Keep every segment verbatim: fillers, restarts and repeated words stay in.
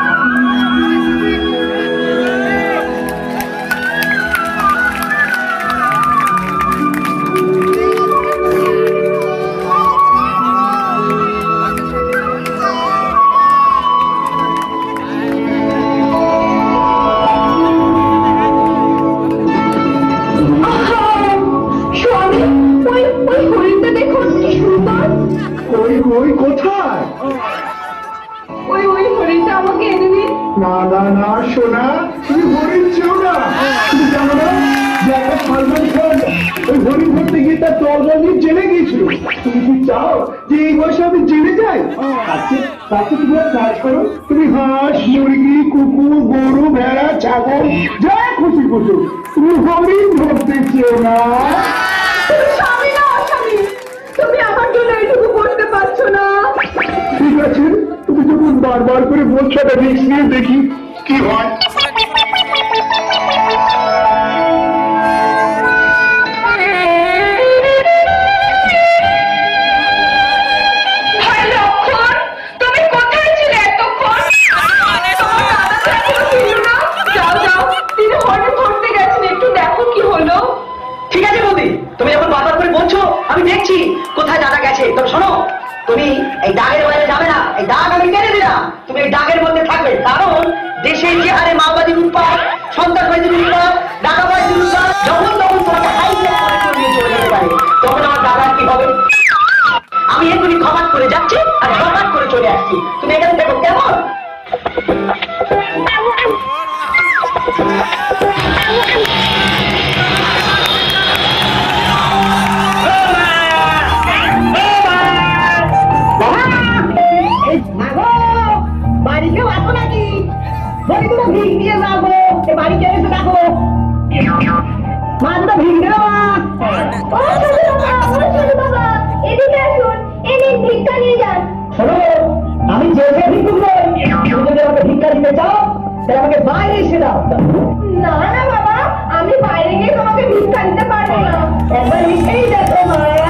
তুমি হাঁস মুরগি কুকুর গরু ভেড়া ছাগল যা খুশি খুশি তুমি হরিণ ধরতে চেও না। তুমি আমার জন্য এইটুকু করতে পারছো না। ঠিক আছে, তুমি যখন বারবার করে বলছো রিস্ক নিয়ে দেখি কি হয়। আমি দেখছি কোথায় দাদা গেছে। তবে শোনো, তুমি এই দাগের বাইরে যাবে না। এই দাগ আমি কেটে দিলাম, তুমি এই দাগের মধ্যে থাকবে। কারণ দেশের যে হারে মাওবাদীর উৎপাত, সন্ত্রাসবাদীর উৎপাত, ডাকাতবাদীর উৎপাত, যখন তখন তোমাকে হাইজ্যাক করে চলে যেতে পারে, তখন আমার দাদার কি হবে? আমি এখনই খপাত করে যাচ্ছি আর খপাত করে চলে আসছি। তুমি এখানে দেখো কেমন। আমি যে ভিক্ষুক নই, তুমি যদি আমাকে ভিক্ষা দিতে চাও তাহলে আমাকে বাইরে এসে দাও। না না বাবা, আমি বাইরে গিয়ে তোমাকে ভিক্ষা দিতে পারবো না। একবার এসেই দেখো মায়া।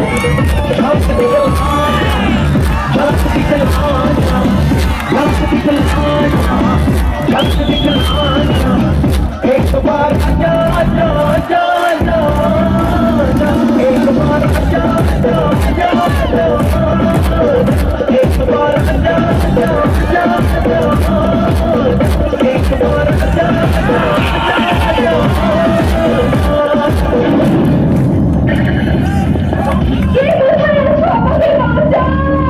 एक बार आजा आजा आजा आजा एक बार आजा आजा आजा एक बार आजा आजा आजा एक बार आजा आजा ये कोথায় আছো? আমাকে বাঁচাও।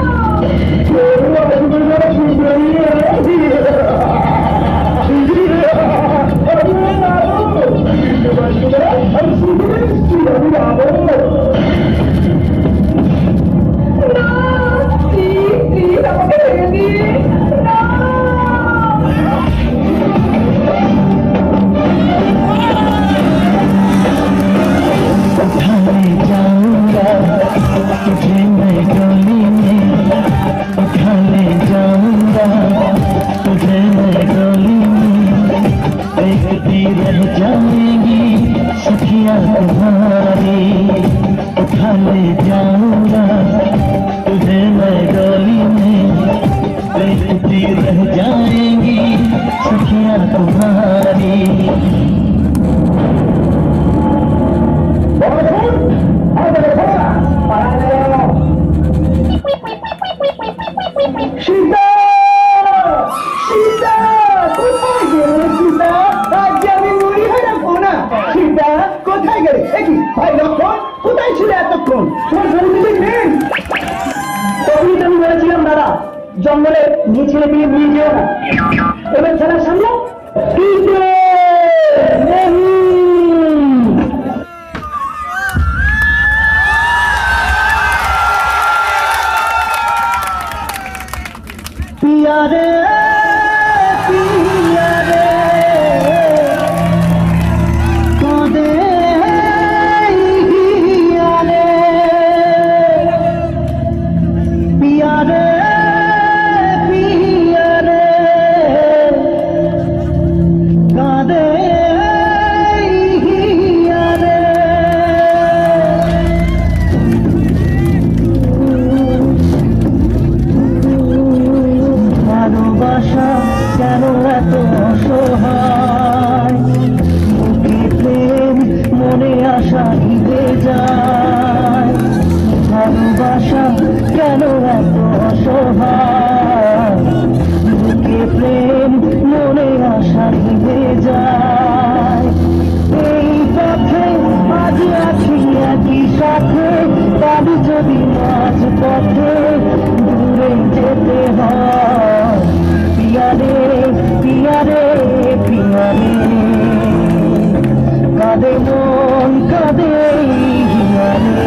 জঙ্গলে নিয়ে ছেলে পেয়ে নিয়ে যেও না। এবার খেলার সামনে পিয়ারে পিয়ারে কাঁদে হিয়ারে পিয়ারে I don't কেন এত অসহায় বুকে প্রেম মনে আশা নিভে যায় এই পথে আজ আছি একই সাথে পাবি যদি মাঝ পথে দূরে যেতে হয় পিয়ারে পিয়ারে পিয়ারে কাঁদে মন কাঁদে হিয়ারে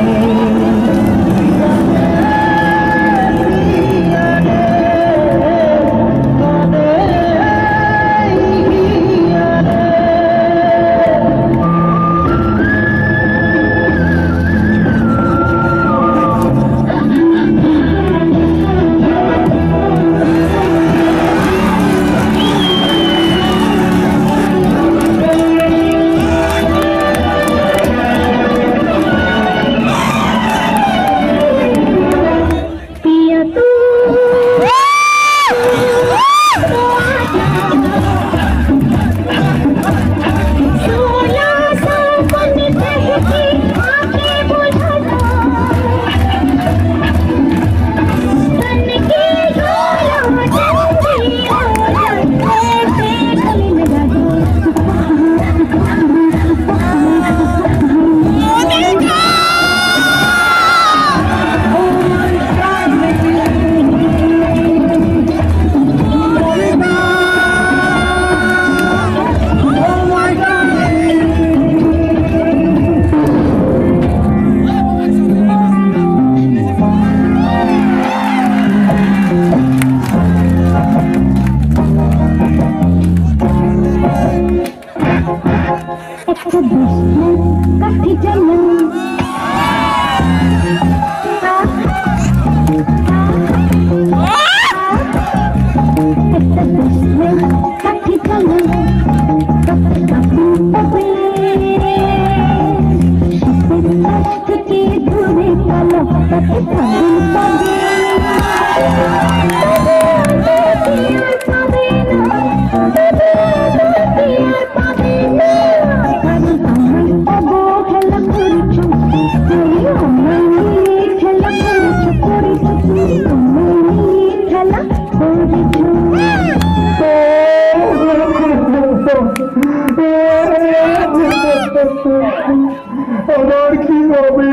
আমার কি হবে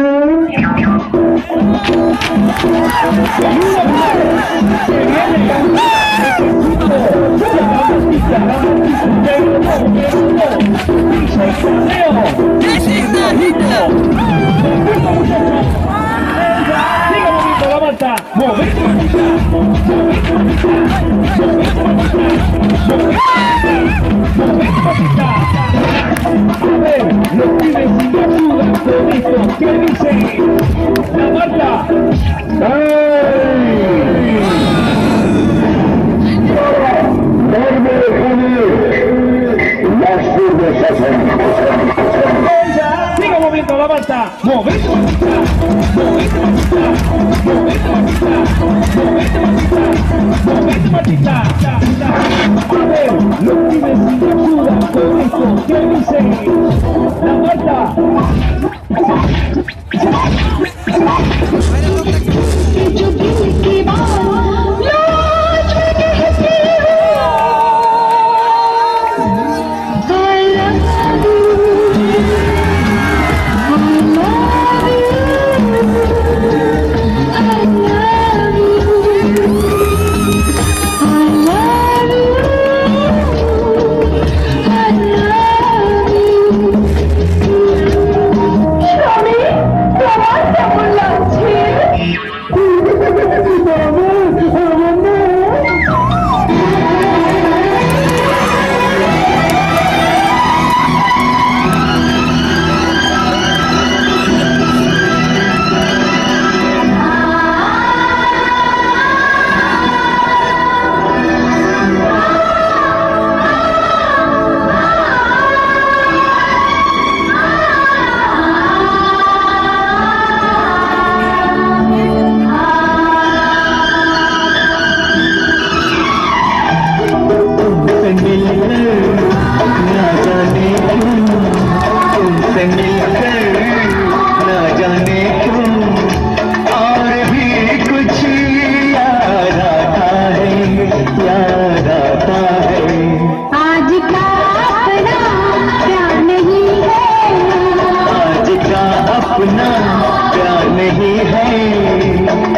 Los pibes sin ayuda con esto que dicen la Marta. Siga moviendo la Marta. Movete Martita. Movete Martita. Movete Martita. Movete Martita. A ver, los pibes sin ayuda con esto que dicen la Marta.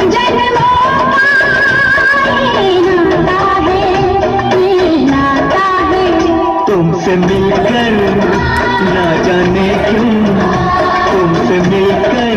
तुमसे मिलकर ना जाने क्यों, तुमसे मिलकर